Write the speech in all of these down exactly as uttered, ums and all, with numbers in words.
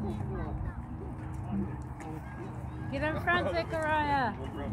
Get in front, Zechariah.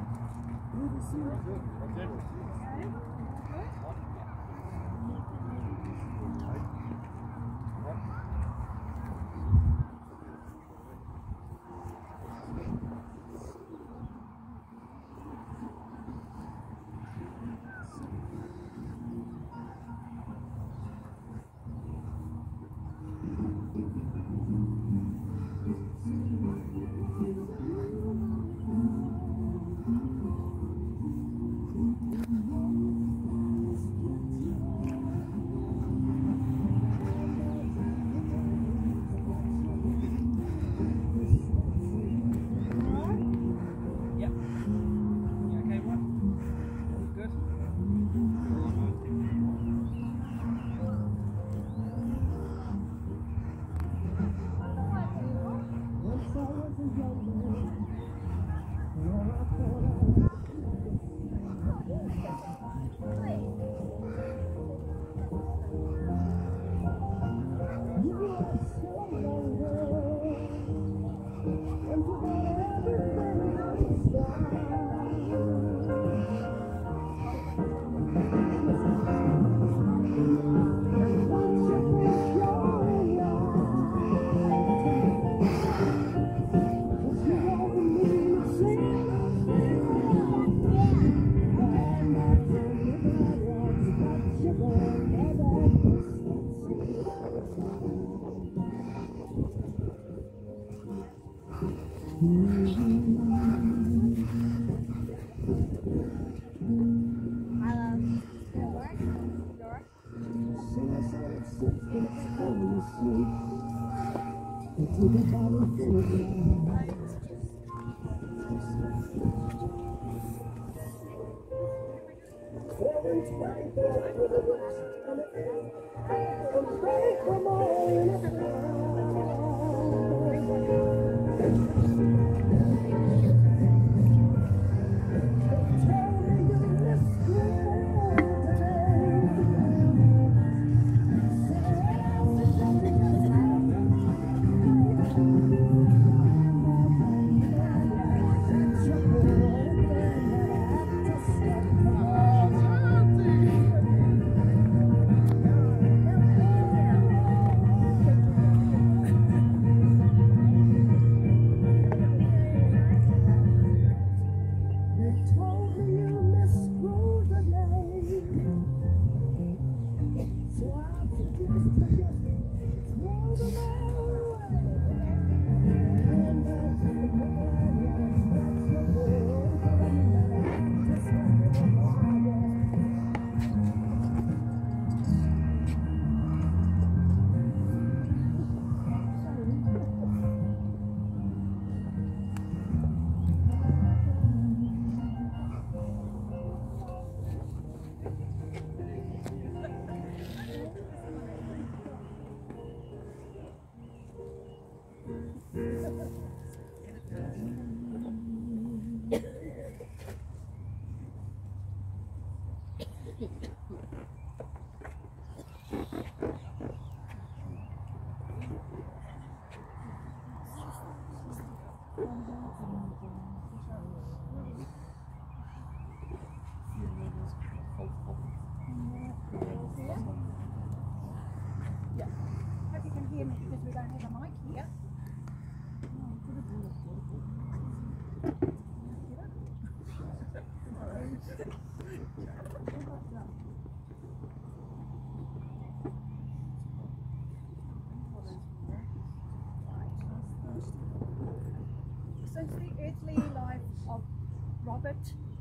Since the earthly life of Robert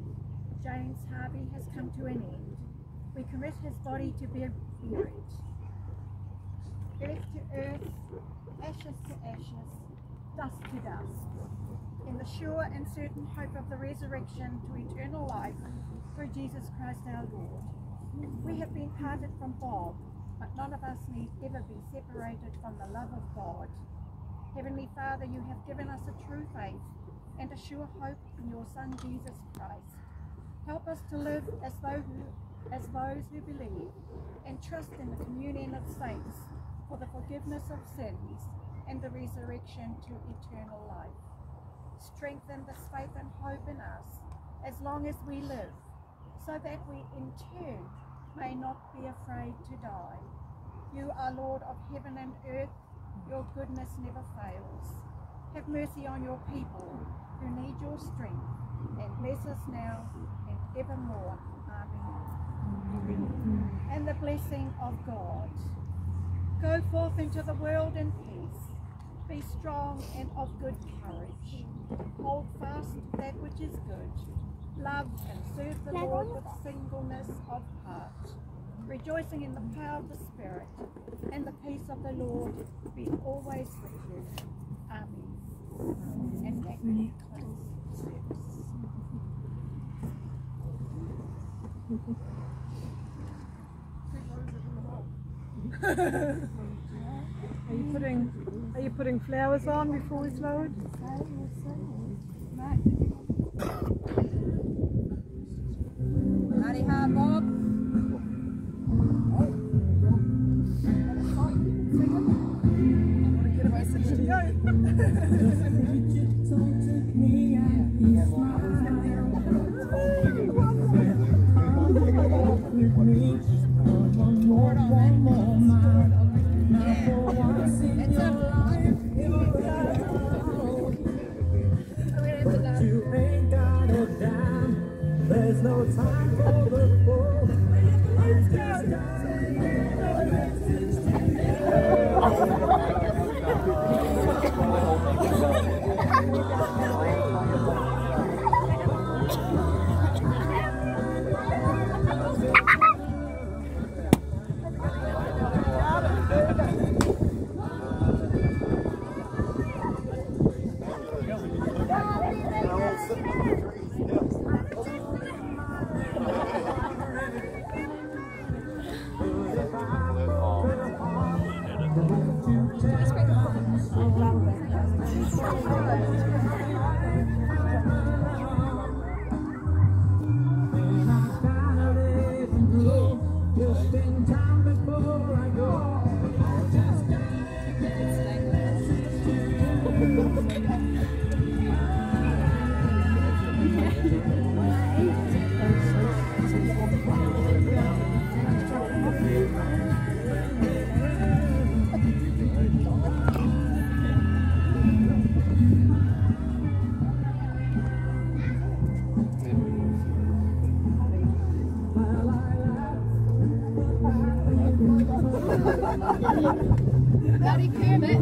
James Harvey has come to an end, we commit his body to be buried. Earth to earth, ashes to ashes, dust to dust, in the sure and certain hope of the resurrection to eternal life through Jesus Christ our Lord. We have been parted from God, but none of us need ever be separated from the love of God. Heavenly Father, you have given us a true faith and a sure hope in your Son Jesus Christ. Help us to live as, though who, as those who believe and trust in the communion of saints for the forgiveness of sins and the resurrection to eternal life. Strengthen this faith and hope in us as long as we live, so that we in turn may not be afraid to die. You are Lord of heaven and earth, your goodness never fails. Have mercy on your people who need your strength, and bless us now and evermore. Amen. And the blessing of God. Go forth into the world in peace. Be strong and of good courage. Hold fast that which is good. Love and serve the Lord with singleness of heart, rejoicing in the power of the Spirit, and the peace of the Lord be always with you. Amen. And that concludes service. Are you putting are you putting flowers on before we float? Howdy, hi, Bob. There's no time for the fool. Daddy Kermit.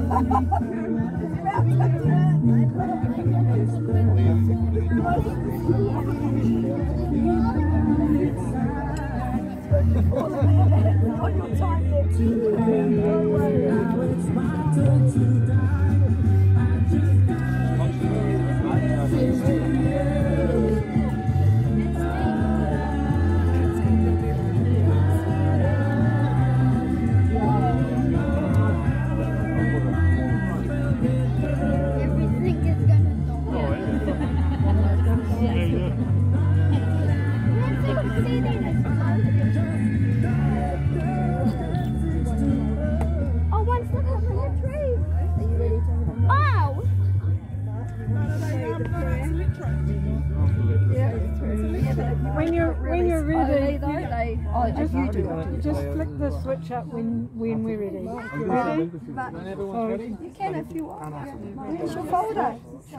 When you're when you're ready, Oh, they, they, oh, just you do. you just flick the switch up when when we're ready. Ready? So, You can if you want. Where's your folder?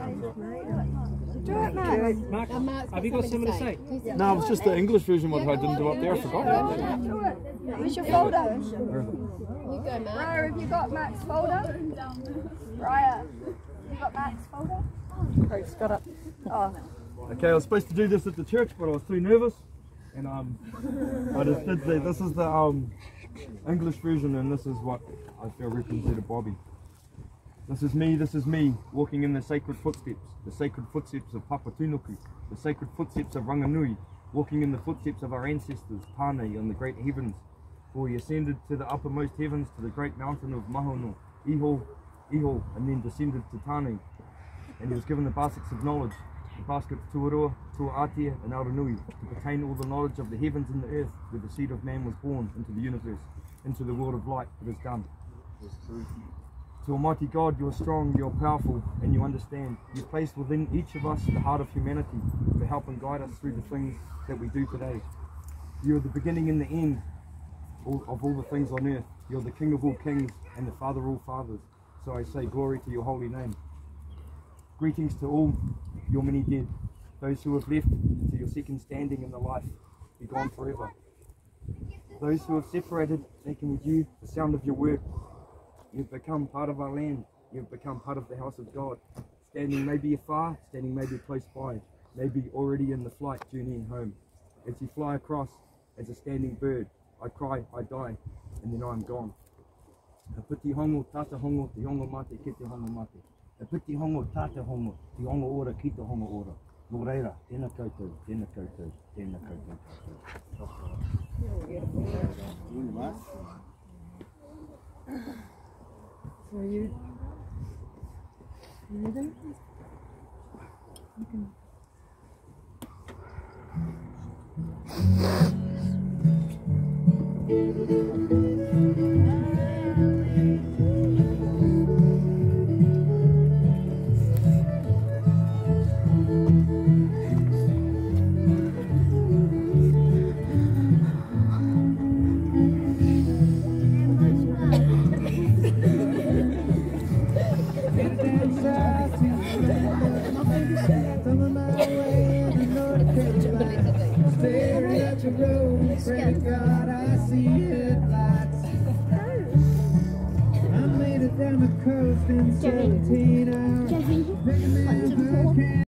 Do it, Mark. Mark, have you got something to say? No, it's just the English version what I didn't do up there, I forgot. Do it. Where's your folder? You go, Mark. Raya, have you got Mark's folder? Raya, you got Mark's folder? Craig's got it. Oh. Okay, I was supposed to do this at the church, but I was too nervous, and um, I just did the, this is the um, English version, and this is what I feel represented Bobby. This is me, this is me, walking in the sacred footsteps, the sacred footsteps of Papatunuku, the sacred footsteps of Ranganui, walking in the footsteps of our ancestors, Tānei, on the great heavens. For he ascended to the uppermost heavens, to the great mountain of Mahono, Iho, Iho, and then descended to Tānei. And he was given the baskets of knowledge, the baskets Tuaroa, Tuaatia, and Aranui, to contain all the knowledge of the heavens and the earth, where the seed of man was born into the universe, into the world of light. It is done. To Almighty God, you are strong, you are powerful, and you understand. You placed within each of us the heart of humanity to help and guide us through the things that we do today. You are the beginning and the end of all the things on earth. You are the King of all kings and the Father of all fathers. So I say glory to your holy name. Greetings to all your many dead, those who have left to your second standing in the life, be gone forever. Those who have separated, taken with you the sound of your word. You've become part of our land. You've become part of the house of God. Standing maybe afar, standing maybe close by, maybe already in the flight journeying home. As you fly across, as a standing bird, I cry, I die, and then I am gone. Ka piti hongo, tata hongo, te hongo mate, ki te hongo mate. Ka piti hongo, tata hongo, te hongo ora, ki te hongo ora. Nō reira, tēnā koutou, tēnā koutou, tēnā koutou. So you, you ready? You can. God, I see headlights. I made it down the coast in seventeen hours. Picking me up a can